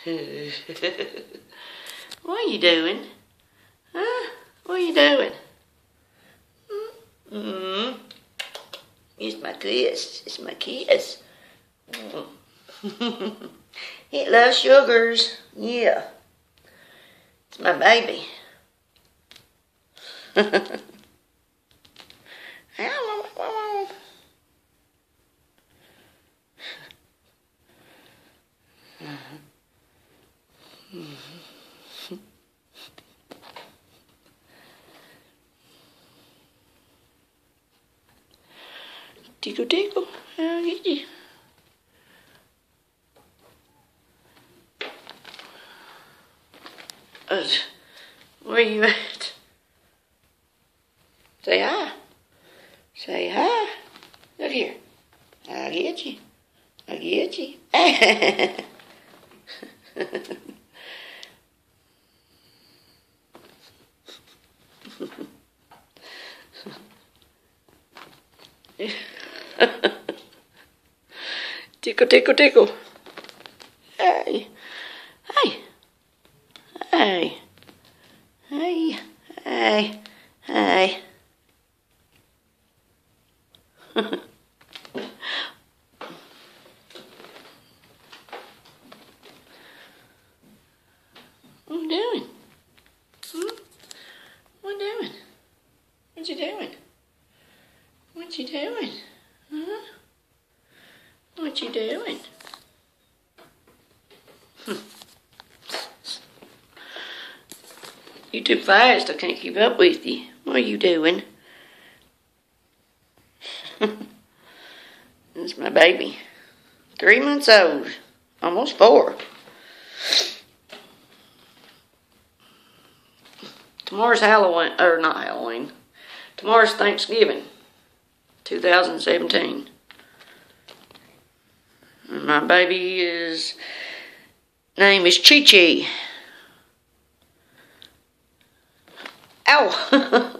What are you doing? Huh? What are you doing? Mm-hmm. It's my kiss. It's my kiss. It loves sugars. Yeah. It's my baby. Tickle, tickle. I'll get you. Where you at? Say hi. Say hi. Look here. I'll get you. I'll get you. Tickle, tickle, tickle. Hey. Hey. Hey. Hey. Hey. Hey. What you doing? What you doing? What you doing? What you doing? Huh? What you doing? You too fast, I can't keep up with you. What are you doing? It's my baby. 3 months old. Almost 4. Tomorrow's Halloween, or not Halloween. Tomorrow's Thanksgiving, 2017. And my baby's name is Chi-Chi. Ow!